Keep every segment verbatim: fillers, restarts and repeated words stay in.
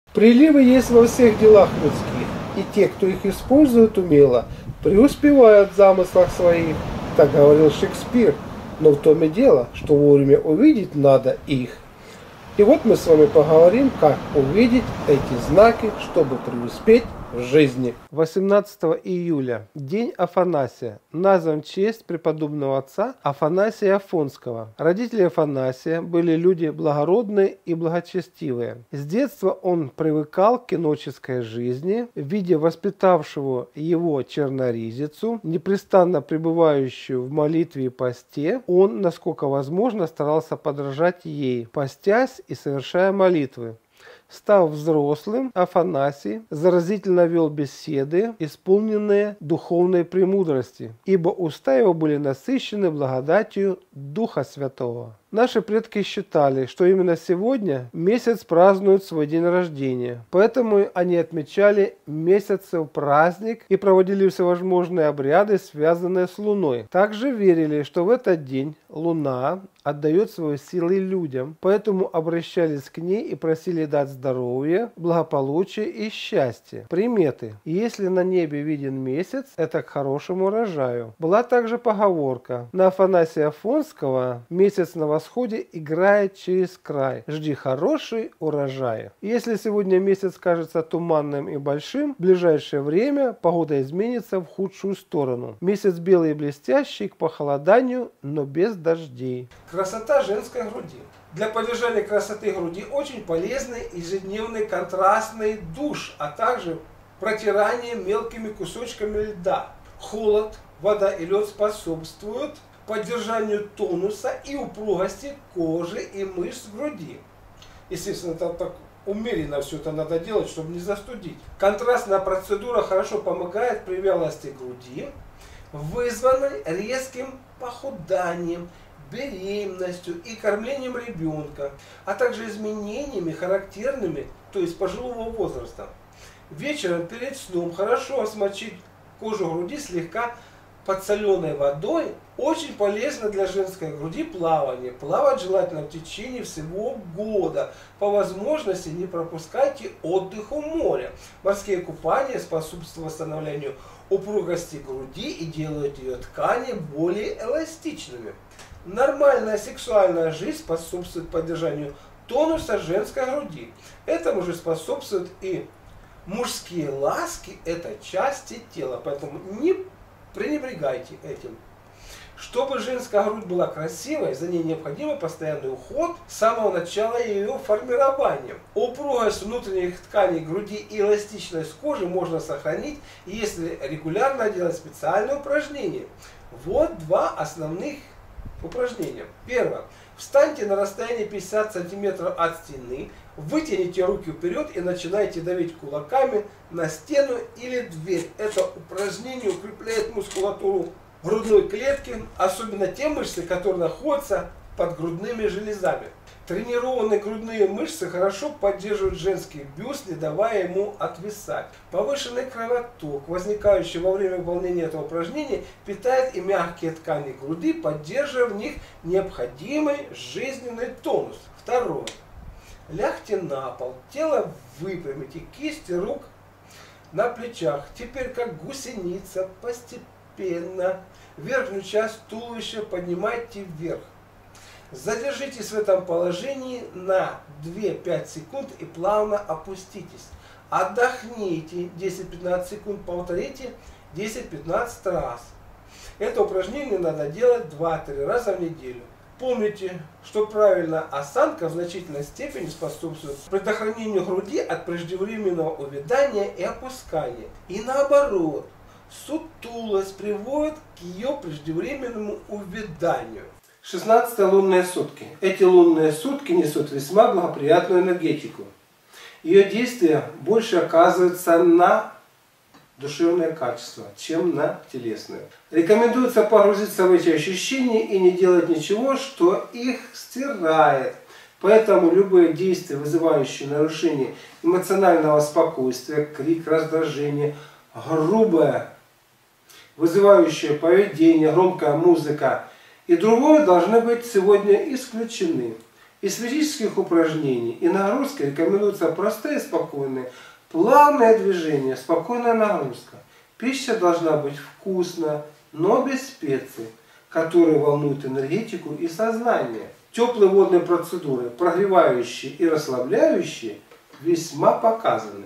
Приливы есть во всех делах людских, и те, кто их использует умело, преуспевают в замыслах своих. Так говорил Шекспир. Но в том и дело, что вовремя увидеть надо их. И вот мы с вами поговорим, как увидеть эти знаки, чтобы преуспеть в жизни. восемнадцатого июля, день Афанасия, назван в честь преподобного отца Афанасия Афонского. Родители Афанасия были люди благородные и благочестивые. С детства он привыкал к иноческой жизни, видя воспитавшего его черноризицу, непрестанно пребывающую в молитве и посте. Он, насколько возможно, старался подражать ей, постясь и совершая молитвы. Став взрослым, Афанасий заразительно вел беседы, исполненные духовной премудрости, ибо уста его были насыщены благодатью Духа Святого. Наши предки считали, что именно сегодня месяц празднует свой день рождения, поэтому они отмечали месяцев праздник и проводили всевозможные обряды, связанные с Луной. Также верили, что в этот день Луна отдает свои силы людям, поэтому обращались к ней и просили дать здоровье, благополучие и счастье. Приметы. Если на небе виден месяц, это к хорошему урожаю. Была также поговорка: на Афанасия Афонского месяц на восходе играет через край. Жди хороший урожай. Если сегодня месяц кажется туманным и большим, в ближайшее время погода изменится в худшую сторону. Месяц белый и блестящий к похолоданию, но без дождей. Красота женской груди. Для поддержания красоты груди очень полезный ежедневный контрастный душ, а также протирание мелкими кусочками льда. Холод, вода и лед способствуют поддержанию тонуса и упругости кожи и мышц груди. Естественно, это так умеренно все это надо делать, чтобы не застудить. Контрастная процедура хорошо помогает при вялости груди, вызванной резким похуданием, беременностью и кормлением ребенка, а также изменениями характерными, то есть пожилого возраста. Вечером перед сном хорошо смочить кожу груди слегка подсоленой водой. Очень полезно для женской груди плавание. Плавать желательно в течение всего года. По возможности не пропускайте отдых у моря. Морские купания способствуют восстановлению упругости груди и делают ее ткани более эластичными. Нормальная сексуальная жизнь способствует поддержанию тонуса женской груди. Этому же способствуют и мужские ласки, это части тела, поэтому не пренебрегайте этим. Чтобы женская грудь была красивой, за ней необходим постоянный уход с самого начала ее формирования. Упругость внутренних тканей груди и эластичность кожи можно сохранить, если регулярно делать специальные упражнения. Вот два основных упражнения. Первое. Встаньте на расстоянии пятьдесят сантиметров от стены, вытяните руки вперед и начинайте давить кулаками на стену или дверь. Это упражнение укрепляет мускулатуру грудной клетки, особенно те мышцы, которые находятся под грудными железами. Тренированные грудные мышцы хорошо поддерживают женский бюст, не давая ему отвисать. Повышенный кровоток, возникающий во время выполнения этого упражнения, питает и мягкие ткани груди, поддерживая в них необходимый жизненный тонус. Второе. Лягте на пол, тело выпрямите, кисти рук на плечах. Теперь как гусеница постепенно верхнюю часть туловища поднимайте вверх. Задержитесь в этом положении на две-пять секунд и плавно опуститесь. Отдохните десять-пятнадцать секунд, повторите десять-пятнадцать раз. Это упражнение надо делать два-три раза в неделю. Помните, что правильная осанка в значительной степени способствует предохранению груди от преждевременного увядания и опускания. И наоборот, сутулость приводит к ее преждевременному увяданию. шестнадцатые лунные сутки. Эти лунные сутки несут весьма благоприятную энергетику. Ее действие больше оказывается на душевное качество, чем на телесное. Рекомендуется погрузиться в эти ощущения и не делать ничего, что их стирает. Поэтому любые действия, вызывающие нарушение эмоционального спокойствия, крик, раздражение, грубое, вызывающее поведение, громкая музыка и другое должны быть сегодня исключены. Из физических упражнений и нагрузки рекомендуются простые и спокойные, плавные движения, спокойная нагрузка. Пища должна быть вкусная, но без специй, которые волнуют энергетику и сознание. Теплые водные процедуры, прогревающие и расслабляющие, весьма показаны.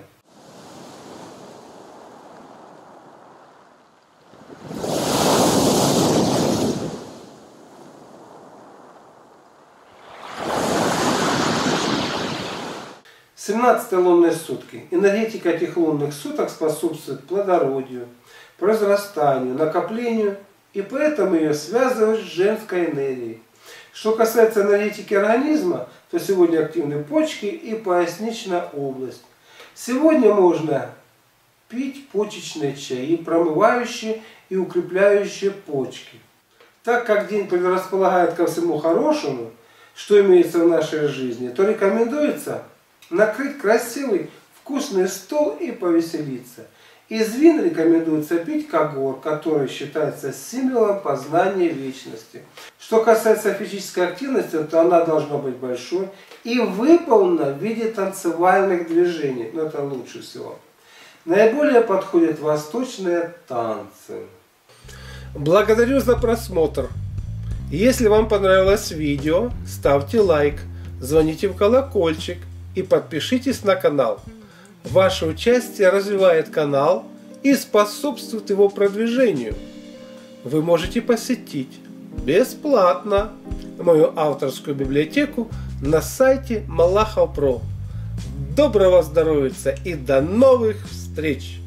семнадцатые лунные сутки. Энергетика этих лунных суток способствует плодородию, произрастанию, накоплению, и поэтому ее связывают с женской энергией. Что касается энергетики организма, то сегодня активны почки и поясничная область. Сегодня можно пить почечные чаи, промывающие и укрепляющие почки. Так как день предрасполагает ко всему хорошему, что имеется в нашей жизни, то рекомендуется накрыть красивый вкусный стол и повеселиться. Из вин рекомендуется пить когор, который считается символом познания вечности. Что касается физической активности, то она должна быть большой и выполнена в виде танцевальных движений. Но это лучше всего. Наиболее подходят восточные танцы. Благодарю за просмотр. Если вам понравилось видео, ставьте лайк, звоните в колокольчик и подпишитесь на канал. Ваше участие развивает канал и способствует его продвижению. Вы можете посетить бесплатно мою авторскую библиотеку на сайте Малахов точка про. Доброго здоровья и до новых встреч!